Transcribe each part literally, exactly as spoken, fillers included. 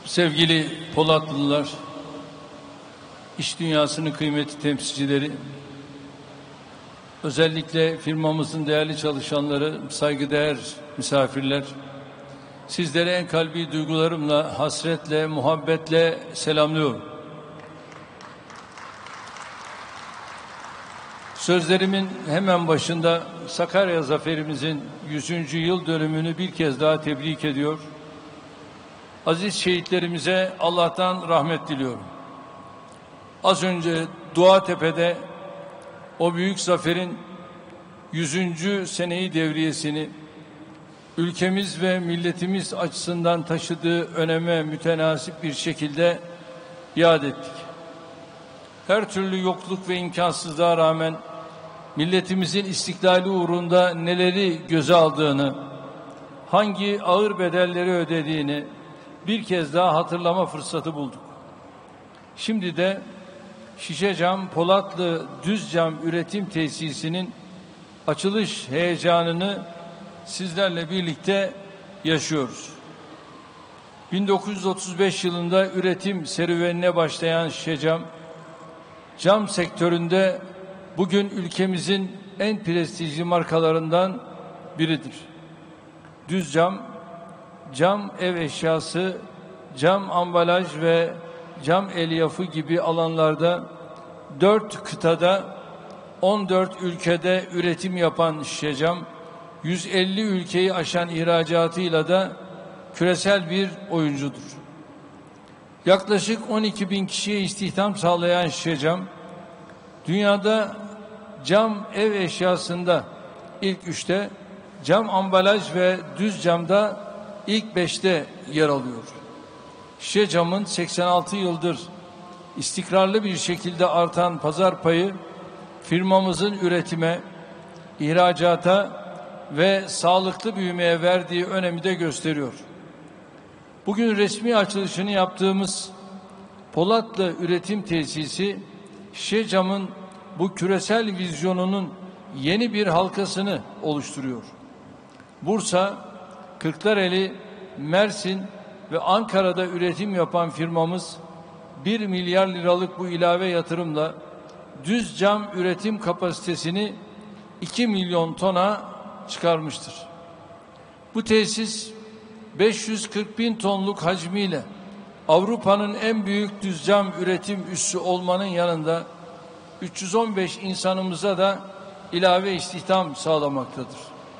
Sevgili Polatlılar, iş dünyasının kıymetli temsilcileri, özellikle firmamızın değerli çalışanları, saygıdeğer misafirler, sizlere en kalbi duygularımla, hasretle, muhabbetle selamlıyorum. Sözlerimin hemen başında Sakarya zaferimizin yüzüncü yıl dönümünü bir kez daha tebrik ediyor. Aziz şehitlerimize Allah'tan rahmet diliyorum. Az önce Duatepe'de o büyük zaferin yüzüncü seneyi devriyesini ülkemiz ve milletimiz açısından taşıdığı öneme mütenasip bir şekilde yad ettik. Her türlü yokluk ve imkansızlığa rağmen milletimizin istiklali uğrunda neleri göze aldığını, hangi ağır bedelleri ödediğini bir kez daha hatırlama fırsatı bulduk. Şimdi de Şişecam Polatlı Düzcam Üretim Tesisi'nin açılış heyecanını sizlerle birlikte yaşıyoruz. bin dokuz yüz otuz beş yılında üretim serüvenine başlayan Şişecam, cam sektöründe bugün ülkemizin en prestijli markalarından biridir. Düzcam, cam ev eşyası, cam ambalaj ve cam elyafı gibi alanlarda dört kıtada on dört ülkede üretim yapan Şişecam, yüz elli ülkeyi aşan ihracatıyla da küresel bir oyuncudur. Yaklaşık on iki bin kişiye istihdam sağlayan Şişecam, dünyada cam ev eşyasında ilk üçte, cam ambalaj ve düz camda ilk beşte yer alıyor. Şişecam'ın seksen altı yıldır istikrarlı bir şekilde artan pazar payı firmamızın üretime, ihracata ve sağlıklı büyümeye verdiği önemi de gösteriyor. Bugün resmi açılışını yaptığımız Polatlı Üretim Tesisi, Şişecam'ın bu küresel vizyonunun yeni bir halkasını oluşturuyor. Bursa, Kırklareli, Mersin ve Ankara'da üretim yapan firmamız bir milyar liralık bu ilave yatırımla düz cam üretim kapasitesini iki milyon tona çıkarmıştır. Bu tesis beş yüz kırk bin tonluk hacmiyle Avrupa'nın en büyük düz cam üretim üssü olmanın yanında üç yüz on beş insanımıza da ilave istihdam sağlamaktadır.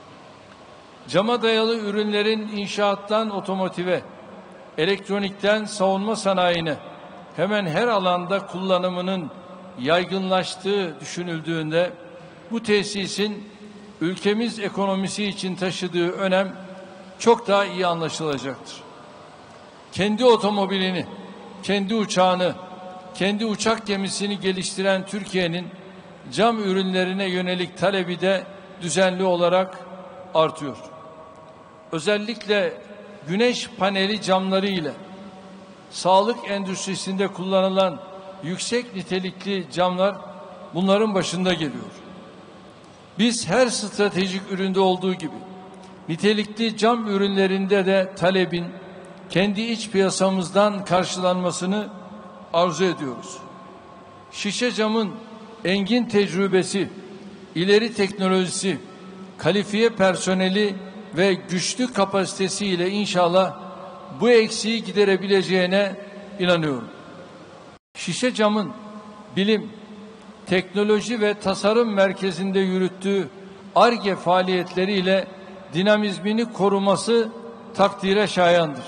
Cama dayalı ürünlerin inşaattan otomotive, elektronikten savunma sanayine hemen her alanda kullanımının yaygınlaştığı düşünüldüğünde bu tesisin ülkemiz ekonomisi için taşıdığı önem çok daha iyi anlaşılacaktır. Kendi otomobilini, kendi uçağını, kendi uçak gemisini geliştiren Türkiye'nin cam ürünlerine yönelik talebi de düzenli olarak artıyor. Özellikle güneş paneli camları ile sağlık endüstrisinde kullanılan yüksek nitelikli camlar bunların başında geliyor. Biz her stratejik üründe olduğu gibi nitelikli cam ürünlerinde de talebin kendi iç piyasamızdan karşılanmasını arzu ediyoruz. Şişecam'ın engin tecrübesi, ileri teknolojisi, kalifiye personeli ve güçlü kapasitesiyle inşallah bu eksiği giderebileceğine inanıyorum. Şişecam'ın bilim, teknoloji ve tasarım merkezinde yürüttüğü Ar-Ge faaliyetleriyle dinamizmini koruması takdire şayandır.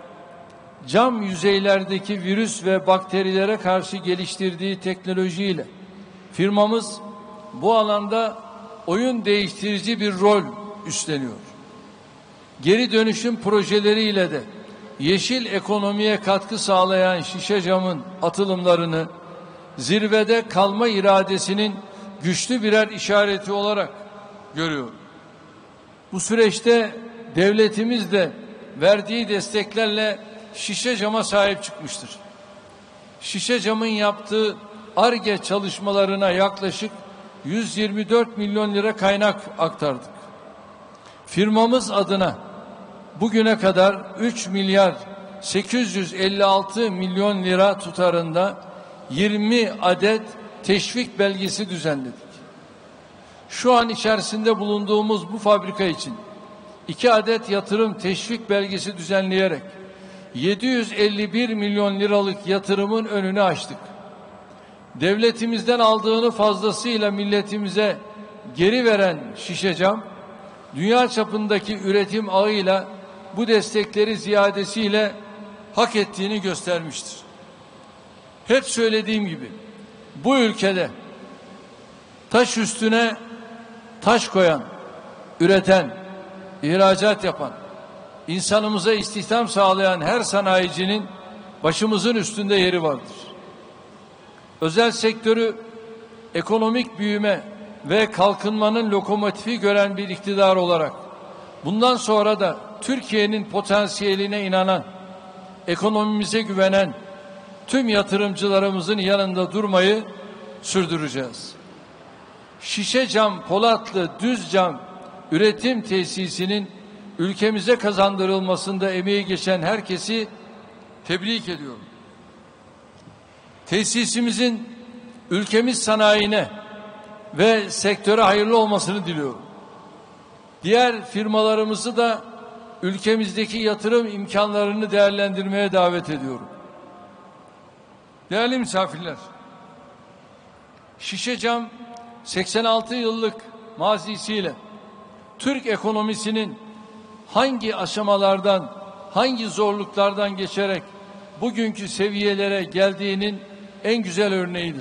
Cam yüzeylerdeki virüs ve bakterilere karşı geliştirdiği teknolojiyle firmamız bu alanda oyun değiştirici bir rol üstleniyor. Geri dönüşüm projeleriyle de yeşil ekonomiye katkı sağlayan Şişecam'ın atılımlarını zirvede kalma iradesinin güçlü birer işareti olarak görüyorum. Bu süreçte devletimiz de verdiği desteklerle Şişecam'a sahip çıkmıştır. Şişecam'ın yaptığı Ar-Ge çalışmalarına yaklaşık yüz yirmi dört milyon lira kaynak aktardık. Firmamız adına bugüne kadar üç milyar sekiz yüz elli altı milyon lira tutarında yirmi adet teşvik belgesi düzenledik. Şu an içerisinde bulunduğumuz bu fabrika için iki adet yatırım teşvik belgesi düzenleyerek yedi yüz elli bir milyon liralık yatırımın önünü açtık. Devletimizden aldığını fazlasıyla milletimize geri veren Şişecam, dünya çapındaki üretim ağıyla bu destekleri ziyadesiyle hak ettiğini göstermiştir. Hep söylediğim gibi bu ülkede taş üstüne taş koyan, üreten, ihracat yapan, insanımıza istihdam sağlayan her sanayicinin başımızın üstünde yeri vardır. Özel sektörü ekonomik büyüme ve kalkınmanın lokomotifi gören bir iktidar olarak bundan sonra da Türkiye'nin potansiyeline inanan, ekonomimize güvenen tüm yatırımcılarımızın yanında durmayı sürdüreceğiz. Şişecam, Polatlı, Düzcam üretim tesisinin ülkemize kazandırılmasında emeği geçen herkesi tebrik ediyorum. Tesisimizin ülkemiz sanayine ve sektöre hayırlı olmasını diliyorum. Diğer firmalarımızı da ülkemizdeki yatırım imkanlarını değerlendirmeye davet ediyorum. Değerli misafirler, Şişecam seksen altı yıllık mazisiyle Türk ekonomisinin hangi aşamalardan, hangi zorluklardan geçerek bugünkü seviyelere geldiğinin en güzel örneğidir.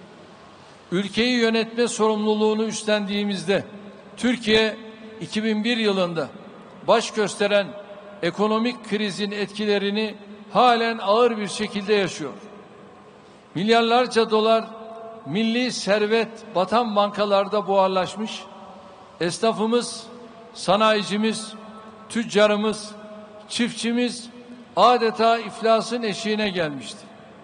Ülkeyi yönetme sorumluluğunu üstlendiğimizde Türkiye iki bin bir yılında baş gösteren ekonomik krizin etkilerini halen ağır bir şekilde yaşıyor. Milyarlarca dolar milli servet batan bankalarda buharlaşmış, esnafımız, sanayicimiz, tüccarımız, çiftçimiz adeta iflasın eşiğine gelmişti.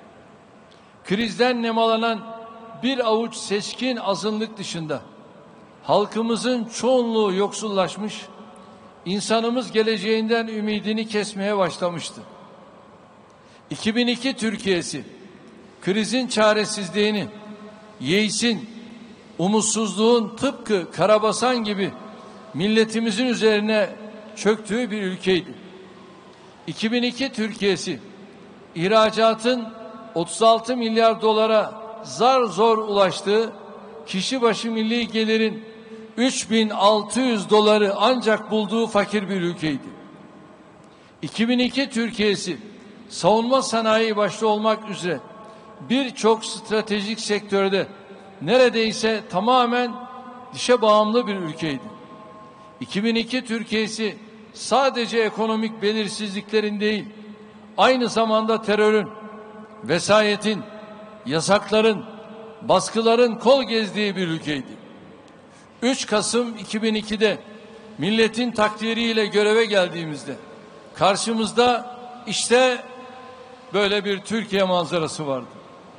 Krizden nemalanan bir avuç seçkin azınlık dışında halkımızın çoğunluğu yoksullaşmış, insanımız geleceğinden ümidini kesmeye başlamıştı. iki bin iki Türkiye'si krizin çaresizliğini, yeisin, umutsuzluğun tıpkı karabasan gibi milletimizin üzerine çöktüğü bir ülkeydi. iki bin iki Türkiye'si ihracatın otuz altı milyar dolara zar zor ulaştığı, kişi başı milli gelirin üç bin altı yüz doları ancak bulduğu fakir bir ülkeydi. iki bin iki Türkiye'si savunma sanayi başta olmak üzere birçok stratejik sektörde neredeyse tamamen dışa bağımlı bir ülkeydi. iki bin iki Türkiye'si sadece ekonomik belirsizliklerin değil, aynı zamanda terörün, vesayetin, yasakların, baskıların kol gezdiği bir ülkeydi. üç Kasım iki bin ikide milletin takdiriyle göreve geldiğimizde karşımızda işte böyle bir Türkiye manzarası vardı.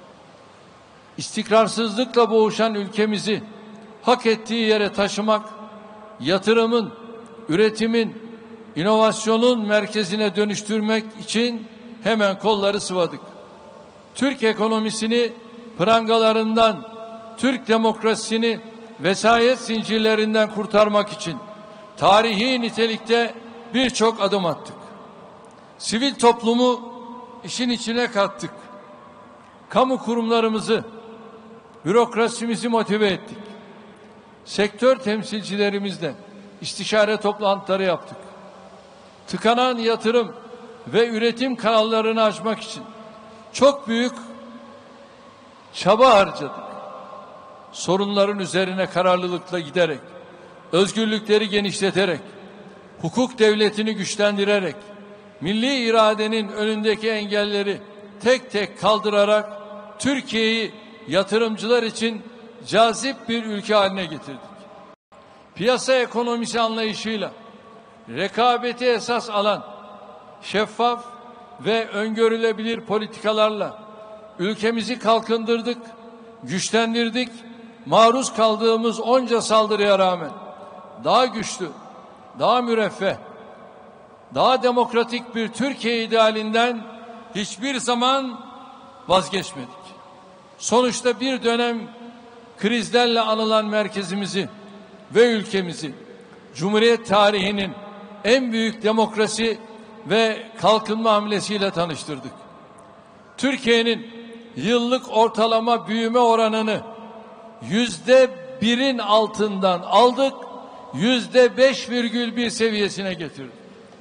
İstikrarsızlıkla boğuşan ülkemizi hak ettiği yere taşımak, yatırımın, üretimin, inovasyonun merkezine dönüştürmek için hemen kolları sıvadık. Türk ekonomisini prangalarından, Türk demokrasisini vesayet zincirlerinden kurtarmak için tarihi nitelikte birçok adım attık. Sivil toplumu işin içine kattık. Kamu kurumlarımızı, bürokrasimizi motive ettik. Sektör temsilcilerimizle istişare toplantıları yaptık. Tıkanan yatırım ve üretim kanallarını açmak için çok büyük çaba harcadık. Sorunların üzerine kararlılıkla giderek, özgürlükleri genişleterek, hukuk devletini güçlendirerek, milli iradenin önündeki engelleri tek tek kaldırarak Türkiye'yi yatırımcılar için cazip bir ülke haline getirdik. Piyasa ekonomisi anlayışıyla rekabeti esas alan şeffaf ve öngörülebilir politikalarla ülkemizi kalkındırdık, güçlendirdik. Maruz kaldığımız onca saldırıya rağmen daha güçlü, daha müreffeh, daha demokratik bir Türkiye idealinden hiçbir zaman vazgeçmedik. Sonuçta bir dönem krizlerle anılan merkezimizi ve ülkemizi Cumhuriyet tarihinin en büyük demokrasi ve kalkınma hamlesiyle tanıştırdık. Türkiye'nin yıllık ortalama büyüme oranını yüzde birin altından aldık, yüzde beş virgül bir seviyesine getirdik.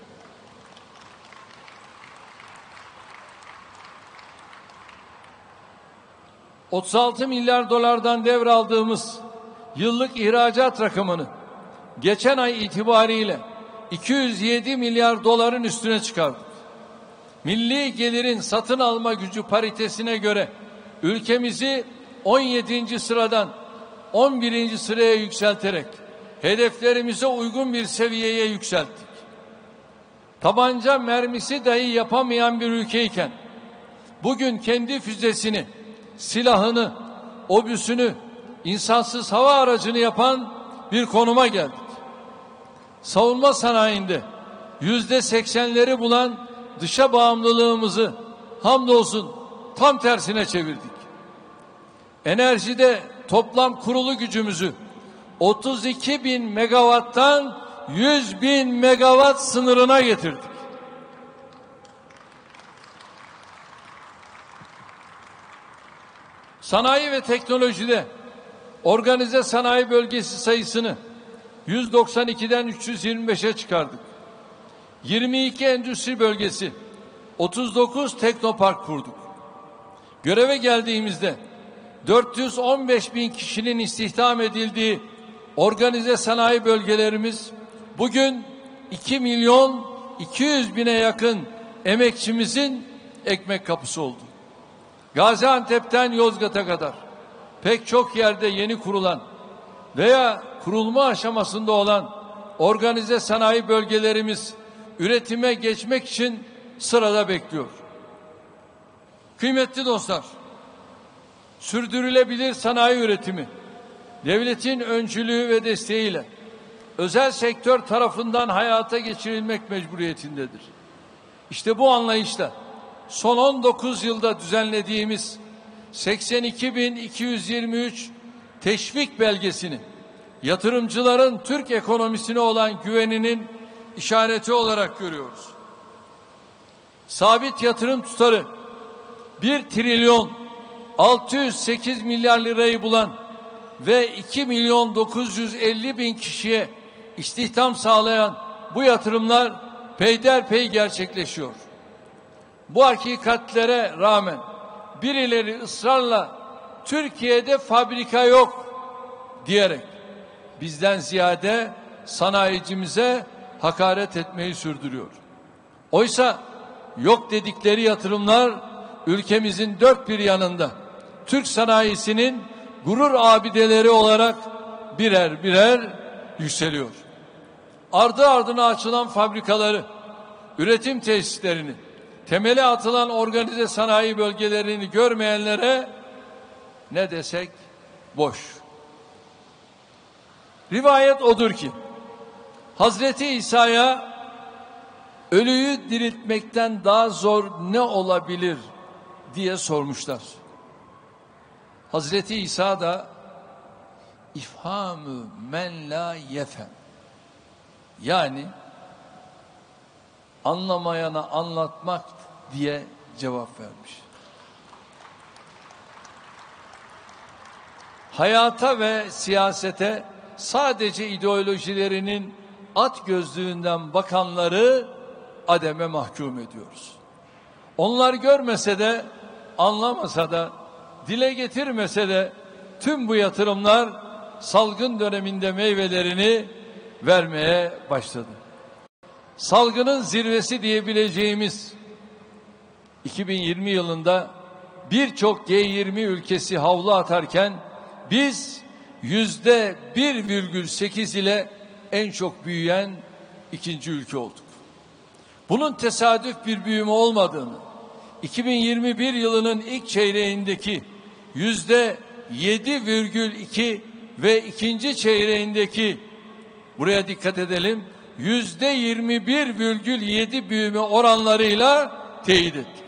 otuz altı milyar dolardan devraldığımız yıllık ihracat rakamını geçen ay itibariyle iki yüz yedi milyar doların üstüne çıkardık. Milli gelirin satın alma gücü paritesine göre ülkemizi on yedinci sıradan on birinci sıraya yükselterek hedeflerimize uygun bir seviyeye yükselttik. Tabanca mermisi dahi yapamayan bir ülkeyken bugün kendi füzesini, silahını, obüsünü, insansız hava aracını yapan bir konuma geldik. Savunma sanayinde yüzde seksenleri bulan dışa bağımlılığımızı hamdolsun tam tersine çevirdik. Enerjide toplam kurulu gücümüzü otuz iki bin megawatttan yüz bin megawatt sınırına getirdik. Sanayi ve teknolojide organize sanayi bölgesi sayısını yüz doksan ikiden üç yüz yirmi beşe çıkardık. yirmi iki endüstri bölgesi, otuz dokuz teknopark kurduk. Göreve geldiğimizde dört yüz on beş bin kişinin istihdam edildiği organize sanayi bölgelerimiz bugün iki milyon iki yüz bine yakın emekçimizin ekmek kapısı oldu. Gaziantep'ten Yozgat'a kadar pek çok yerde yeni kurulan veya kurulma aşamasında olan organize sanayi bölgelerimiz üretime geçmek için sırada bekliyor. Kıymetli dostlar, sürdürülebilir sanayi üretimi devletin öncülüğü ve desteğiyle özel sektör tarafından hayata geçirilmek mecburiyetindedir. İşte bu anlayışla son on dokuz yılda düzenlediğimiz seksen iki bin iki yüz yirmi üç teşvik belgesini yatırımcıların Türk ekonomisine olan güveninin işareti olarak görüyoruz. Sabit yatırım tutarı bir trilyon altı yüz sekiz milyar lirayı bulan ve iki milyon dokuz yüz elli bin kişiye istihdam sağlayan bu yatırımlar peyderpey gerçekleşiyor. Bu hakikatlere rağmen birileri ısrarla Türkiye'de fabrika yok diyerek bizden ziyade sanayicimize hakaret etmeyi sürdürüyor. Oysa yok dedikleri yatırımlar ülkemizin dört bir yanında Türk sanayisinin gurur abideleri olarak birer birer yükseliyor. Ardı ardına açılan fabrikaları, üretim tesislerini, temeli atılan organize sanayi bölgelerini görmeyenlere ne desek boş. Rivayet odur ki Hazreti İsa'ya ölüyü diriltmekten daha zor ne olabilir diye sormuşlar. Hazreti İsa da ifhamü men la yefem, yani anlamayana anlatmak diye cevap vermiş. Hayata ve siyasete sadece ideolojilerinin at gözlüğünden bakanları ademe mahkum ediyoruz. Onlar görmese de, anlamasa da, dile getirmese de tüm bu yatırımlar salgın döneminde meyvelerini vermeye başladı. Salgının zirvesi diyebileceğimiz iki bin yirmi yılında birçok G yirmi ülkesi havlu atarken biz yüzde bir virgül sekiz ile en çok büyüyen ikinci ülke olduk. Bunun tesadüf bir büyüme olmadığını, iki bin yirmi bir yılının ilk çeyreğindeki yüzde yedi virgül iki ve ikinci çeyreğindeki, buraya dikkat edelim, yüzde yirmi bir virgül yedi büyüme oranlarıyla teyit ettik.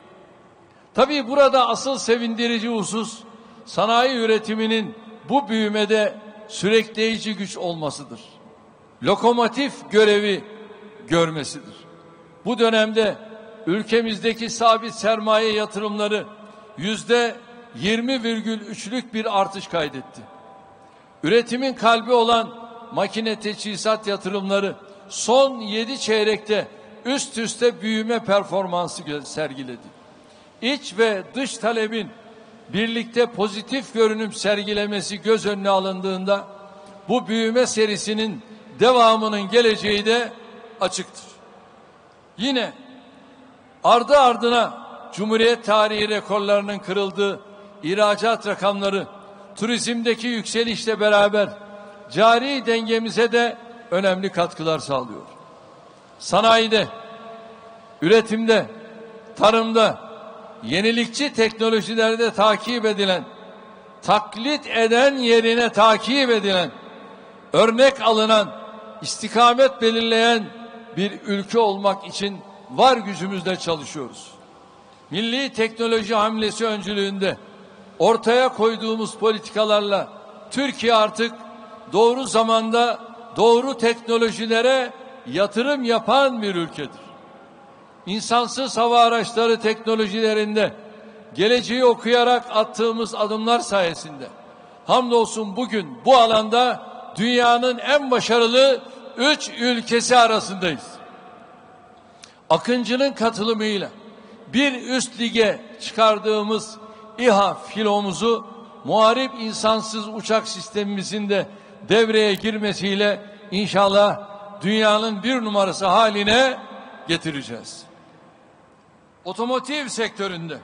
Tabii burada asıl sevindirici husus sanayi üretiminin bu büyümede sürükleyici güç olmasıdır. Lokomotif görevi görmesidir. Bu dönemde ülkemizdeki sabit sermaye yatırımları yüzde yirmi virgül üçlük bir artış kaydetti. Üretimin kalbi olan makine teçhizat yatırımları son yedi çeyrekte üst üste büyüme performansı sergiledi. İç ve dış talebin birlikte pozitif görünüm sergilemesi göz önüne alındığında bu büyüme serisinin devamının geleceği de açıktır. Yine ardı ardına Cumhuriyet tarihi rekorlarının kırıldığı ihracat rakamları turizmdeki yükselişle beraber cari dengemize de önemli katkılar sağlıyor. Sanayide, üretimde, tarımda, yenilikçi teknolojilerde takip edilen, taklit eden yerine takip edilen, örnek alınan, istikamet belirleyen bir ülke olmak için var gücümüzle çalışıyoruz. Milli teknoloji hamlesi öncülüğünde ortaya koyduğumuz politikalarla Türkiye artık doğru zamanda doğru teknolojilere yatırım yapan bir ülkedir. İnsansız hava araçları teknolojilerinde geleceği okuyarak attığımız adımlar sayesinde hamdolsun bugün bu alanda dünyanın en başarılı üç ülkesi arasındayız. Akıncı'nın katılımıyla bir üst lige çıkardığımız İHA filomuzu muharip insansız uçak sistemimizin de devreye girmesiyle inşallah dünyanın bir numarası haline getireceğiz. Otomotiv sektöründe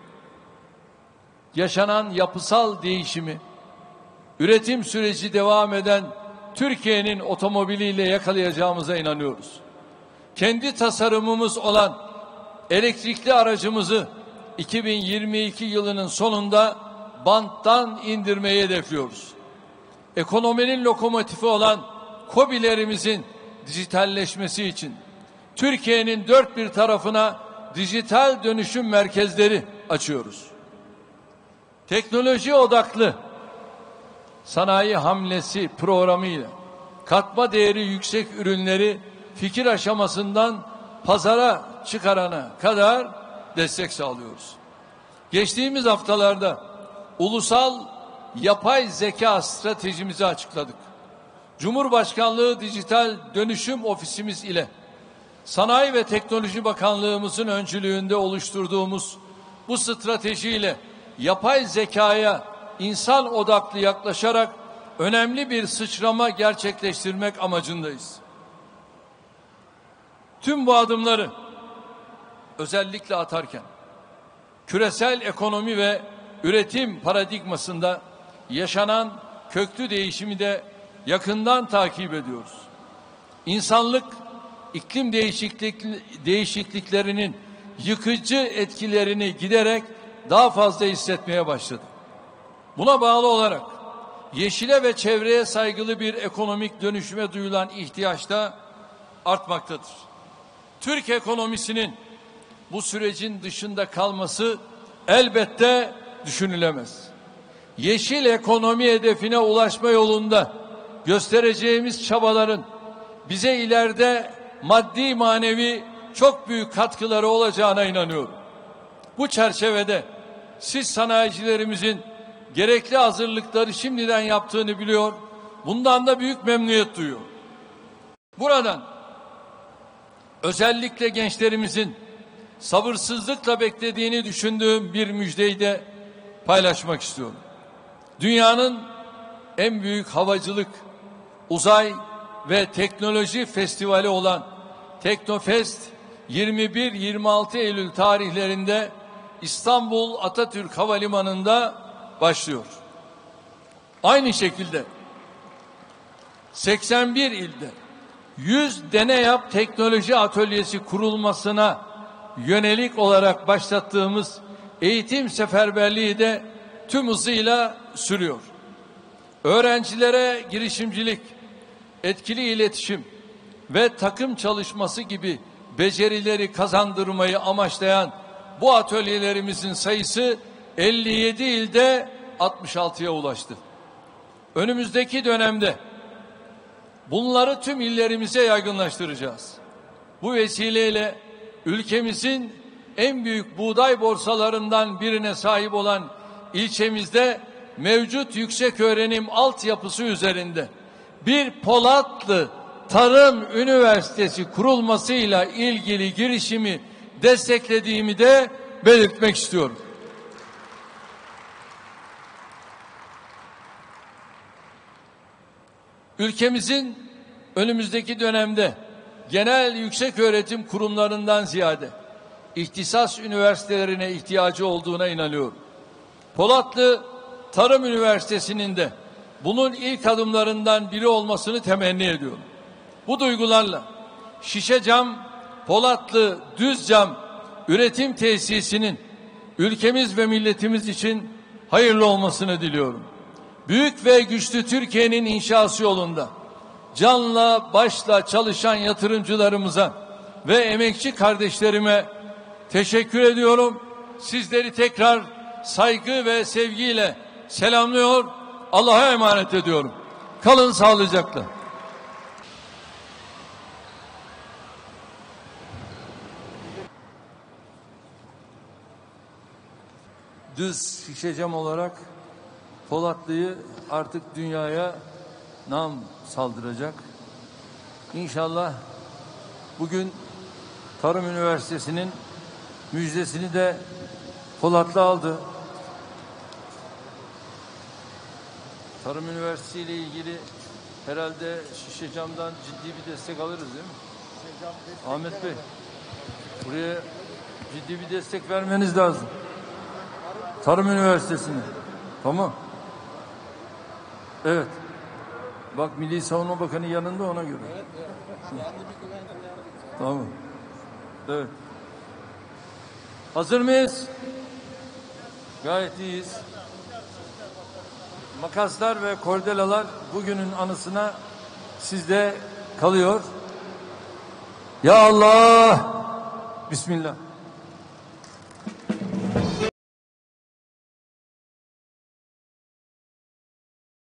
yaşanan yapısal değişimi, üretim süreci devam eden Türkiye'nin otomobiliyle yakalayacağımıza inanıyoruz. Kendi tasarımımız olan elektrikli aracımızı iki bin yirmi iki yılının sonunda banttan indirmeyi hedefliyoruz. Ekonominin lokomotifi olan KOBİ'lerimizin dijitalleşmesi için Türkiye'nin dört bir tarafına dijital dönüşüm merkezleri açıyoruz. Teknoloji odaklı sanayi hamlesi programıyla katma değeri yüksek ürünleri fikir aşamasından pazara çıkarana kadar destek sağlıyoruz. Geçtiğimiz haftalarda ulusal yapay zeka stratejimizi açıkladık. Cumhurbaşkanlığı Dijital Dönüşüm Ofisimiz ile Sanayi ve Teknoloji Bakanlığımızın öncülüğünde oluşturduğumuz bu stratejiyle yapay zekaya insan odaklı yaklaşarak önemli bir sıçrama gerçekleştirmek amacındayız. Tüm bu adımları özellikle atarken küresel ekonomi ve üretim paradigmasında yaşanan köklü değişimi de yakından takip ediyoruz. İnsanlık iklim değişiklik, değişikliklerinin yıkıcı etkilerini giderek daha fazla hissetmeye başladı. Buna bağlı olarak yeşile ve çevreye saygılı bir ekonomik dönüşüme duyulan ihtiyaç da artmaktadır. Türk ekonomisinin bu sürecin dışında kalması elbette düşünülemez. Yeşil ekonomi hedefine ulaşma yolunda göstereceğimiz çabaların bize ileride maddi manevi çok büyük katkıları olacağına inanıyorum. Bu çerçevede siz sanayicilerimizin gerekli hazırlıkları şimdiden yaptığını biliyor, bundan da büyük memnuniyet duyuyor. Buradan özellikle gençlerimizin sabırsızlıkla beklediğini düşündüğüm bir müjdeyi de paylaşmak istiyorum. Dünyanın en büyük havacılık, uzay ve teknoloji festivali olan Teknofest yirmi bir yirmi altı Eylül tarihlerinde İstanbul Atatürk Havalimanı'nda başlıyor. Aynı şekilde seksen bir ilde yüz Deneyap Teknoloji Atölyesi kurulmasına yönelik olarak başlattığımız eğitim seferberliği de tüm hızıyla sürüyor. Öğrencilere girişimcilik, etkili iletişim, ve takım çalışması gibi becerileri kazandırmayı amaçlayan bu atölyelerimizin sayısı elli yedi ilde altmış altıya ulaştı. Önümüzdeki dönemde bunları tüm illerimize yaygınlaştıracağız. Bu vesileyle ülkemizin en büyük buğday borsalarından birine sahip olan ilçemizde mevcut yükseköğrenim altyapısı üzerinde bir Polatlı Tarım Üniversitesi kurulmasıyla ilgili girişimi desteklediğimi de belirtmek istiyorum. Ülkemizin önümüzdeki dönemde genel yükseköğretim kurumlarından ziyade ihtisas üniversitelerine ihtiyacı olduğuna inanıyorum. Polatlı Tarım Üniversitesi'nin de bunun ilk adımlarından biri olmasını temenni ediyorum. Bu duygularla Şişecam, Polatlı Düzcam üretim tesisinin ülkemiz ve milletimiz için hayırlı olmasını diliyorum. Büyük ve güçlü Türkiye'nin inşası yolunda canla başla çalışan yatırımcılarımıza ve emekçi kardeşlerime teşekkür ediyorum. Sizleri tekrar saygı ve sevgiyle selamlıyor, Allah'a emanet ediyorum. Kalın sağlıcakla. Düz Şişecam olarak Polatlı'yı artık dünyaya nam saldıracak. İnşallah bugün Tarım Üniversitesi'nin müjdesini de Polatlı aldı. Tarım Üniversitesi ile ilgili herhalde Şişecam'dan ciddi bir destek alırız değil mi? Ahmet Bey, buraya ciddi bir destek vermeniz lazım. Tarım Üniversitesi'ne. Tamam. Evet. Bak Milli Savunma Bakanı yanında, ona göre. Evet. evet. Tamam. Evet. Hazır mıyız? Gayet iyiyiz. Makaslar ve kordelalar bugünün anısına sizde kalıyor. Ya Allah! Bismillah.